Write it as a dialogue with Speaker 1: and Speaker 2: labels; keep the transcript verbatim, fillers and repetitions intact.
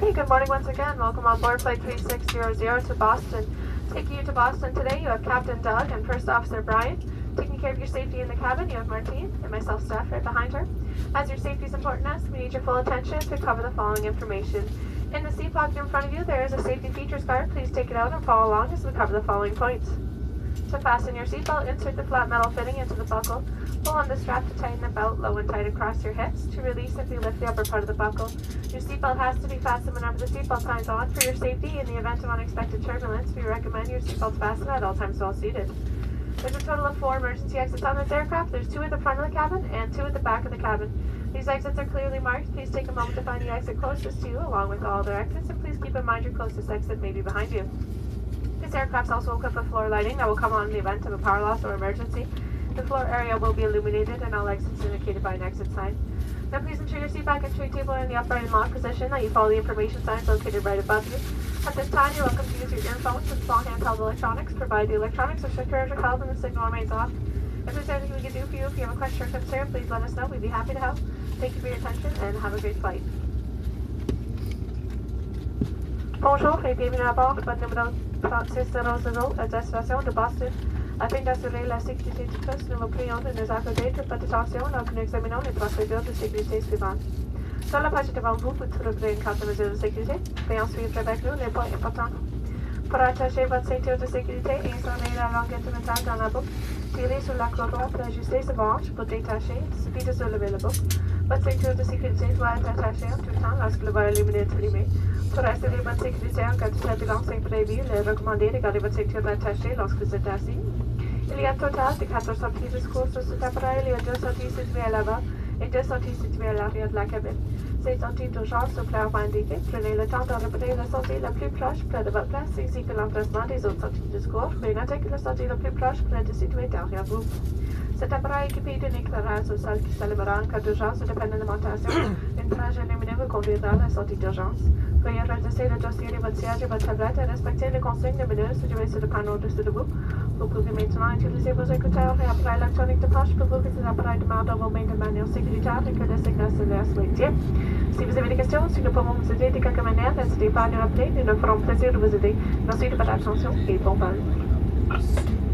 Speaker 1: Okay, good morning once again. Welcome on board flight three six zero zero to Boston. Taking you to Boston today, you have Captain Doug and First Officer Brian. Taking care of your safety in the cabin, you have Martine and myself, Steph, right behind her. As your safety is important to us, we need your full attention to cover the following information. In the seat pocket in front of you, there is a safety features card. Please take it out and follow along as we cover the following points. To fasten your seatbelt, insert the flat metal fitting into the buckle. Pull on the strap to tighten the belt low and tight across your hips. To release, simply lift the upper part of the buckle. Your seatbelt has to be fastened whenever the seatbelt signs on. For your safety, in the event of unexpected turbulence, we recommend your seatbelts fastened at all times while seated. There's a total of four emergency exits on this aircraft. There's two at the front of the cabin and two at the back of the cabin. These exits are clearly marked. Please take a moment to find the exit closest to you, along with all other exits, and please keep in mind your closest exit may be behind you. This aircraft is also equipped with floor lighting that will come on in the event of a power loss or emergency. The floor area will be illuminated and all exits indicated by an exit sign. Now please ensure your seat back and tray table are in the upright and locked position, that you follow the information signs located right above you. At this time, you're welcome to use your earphones and small handheld electronics, provided the electronics are secure as held and the signal remains off. If there's anything we can do for you, if you have a question or concern, please let us know. We'd be happy to help. Thank you for your attention and have a great flight. Bonjour et bienvenue à bord, votre numéro trente-six zéro zéro à destination de Boston. Afin d'assurer la sécurité de tous, nous vous prions de nous accorder toute votre attention alors que nous examinons les procédures de sécurité suivantes. Sur la page devant vous, vous trouverez une carte de mesures de sécurité. Veuillez suivre avec nous les points importants. Pour attacher votre ceinture de sécurité, insérez la langue instrumentale dans la boucle. Tirez sur la croix droite pour ajuster ce branche. Pour détacher, il suffit de soulever la boucle. Votre ceinture de sécurité doit être attachée en tout temps lorsque le voile lumineux est allumé. Pour assurer votre sécurité en cas de turbulence imprévue, il est recommandé de garder votre ceinture attachée lorsque vous êtes assis. Il y a un total de quatre sorties de secours sur cet appareil. Il y a deux sorties situées à l'avant et deux sorties situées à l'arrière de la cabine. Ces sorties d'urgence sont clairement indiquées. Prenez le temps de repérer la sortie la plus proche près de votre place ainsi que l'emplacement des autres sorties de secours. Veuillez noter que la sortie la plus proche pourrait être située derrière vous. Cet appareil est équipé d'un éclairage au sol qui s'allumera en cas d'urgence ou de pénalisation. Une frange lumineuse vous conduira à la sortie d'urgence. Veuillez redresser le dossier de votre siège et votre tablette et respecter les consignes lumineuses situées sur le panneau au-dessus de vous. Vous pouvez maintenant utiliser vos écouteurs et appareils électroniques de poche pour vous que ces appareils demeurent dans vos mains de manière sécuritaire et que le signal cellulaire soit éteint. Si vous avez des questions, si nous pouvons vous aider de quelque manière, n'hésitez pas à nous rappeler. Nous nous ferons plaisir de vous aider. Merci de votre attention et bon vol.